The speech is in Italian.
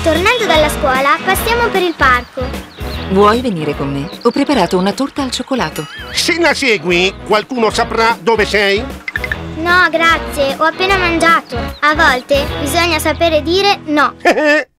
Tornando dalla scuola, passiamo per il parco. Vuoi venire con me? Ho preparato una torta al cioccolato. Se la segui, qualcuno saprà dove sei? No, grazie, ho appena mangiato. A volte bisogna sapere dire no.